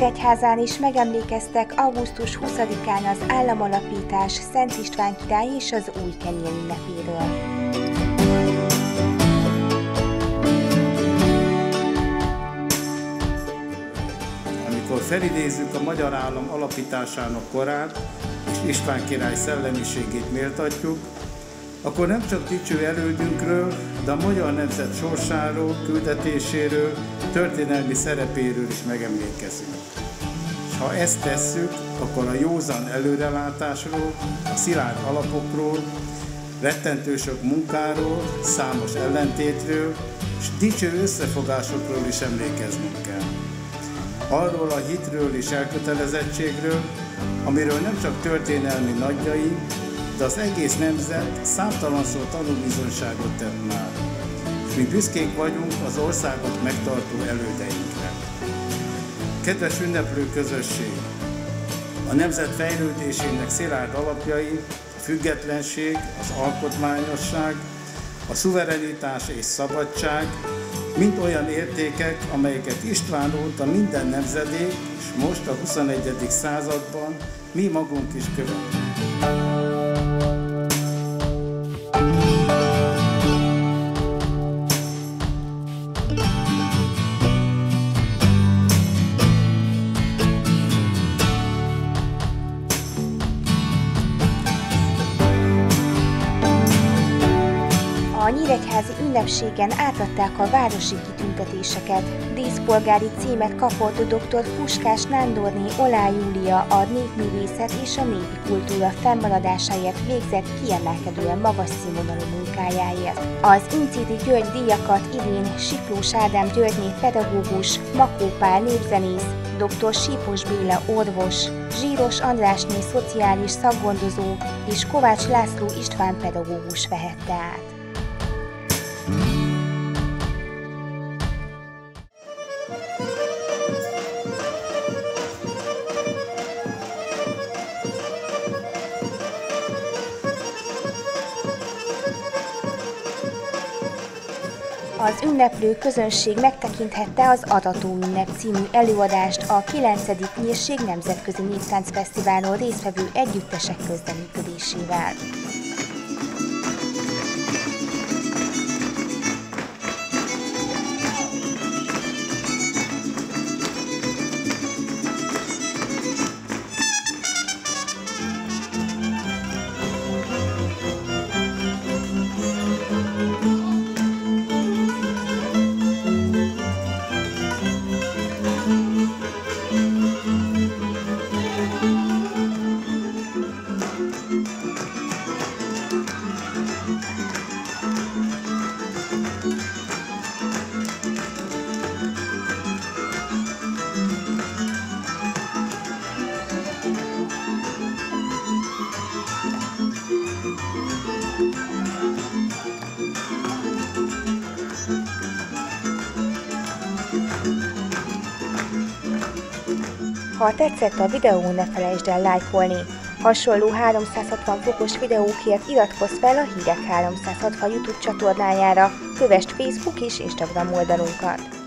Nyíregyházán is megemlékeztek augusztus 20-án az államalapítás, Szent István király és az új kenyér ünnepéről. Amikor felidézzük a magyar állam alapításának korát, és István király szellemiségét méltatjuk, akkor nem csak dicső elődünkről, de a magyar nemzet sorsáról, küldetéséről, történelmi szerepéről is megemlékezünk. És ha ezt tesszük, akkor a józan előrelátásról, a szilárd alapokról, rettentő sok munkáról, számos ellentétről, és dicső összefogásokról is emlékeznünk kell. Arról a hitről és elkötelezettségről, amiről nem csak történelmi nagyjaink, de az egész nemzet számtalanszor tanúbizonyságot tett már, és mi büszkék vagyunk az országot megtartó elődeinkre. Kedves ünneplő közösség! A nemzet fejlődésének szilárd alapjai a függetlenség, az alkotmányosság, a szuverenitás és szabadság, mind olyan értékek, amelyeket István óta minden nemzedék, és most a 21. században mi magunk is követünk. A nyíregyházi ünnepségen átadták a városi kitüntetéseket. Díszpolgári címet kapott dr. Puskás Nándorné Oláh Júlia a népművészet és a népi kultúra fennmaradásáért végzett kiemelkedően magas színvonalú munkájáért. Az Incidi György díjakat idén Siklós Ádám Györgyné pedagógus, Makó Pál népzenész, dr. Sípos Béla orvos, Zsíros Andrásné szociális szakgondozó és Kovács László István pedagógus vehette át. Az ünneplő közönség megtekinthette az Adató ünnep című előadást a 9. Nyírség Nemzetközi Néptáncfesztiválon résztvevő együttesek közreműködésével. Ha tetszett a videó, ne felejtsd el lájkolni. Hasonló 360 fokos videókért iratkozz fel a Hírek 360 YouTube csatornájára, kövesd Facebook és Instagram oldalunkat.